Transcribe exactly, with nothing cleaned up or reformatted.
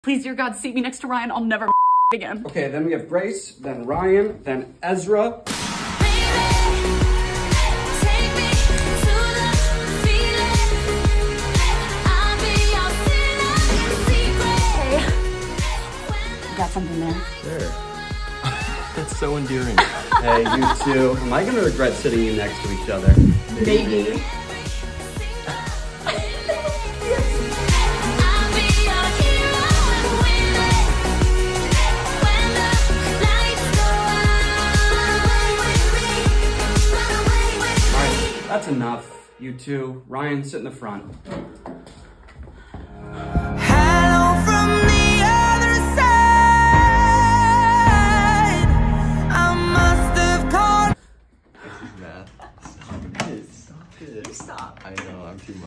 Please, dear God, seat me next to Ryan. I'll never again. Okay, then we have Grace, then Ryan, then Ezra. Got something there. There. That's so endearing. Hey, you two. Am I gonna regret sitting you next to each other? Maybe. That's enough. You two. Ryan, sit in the front.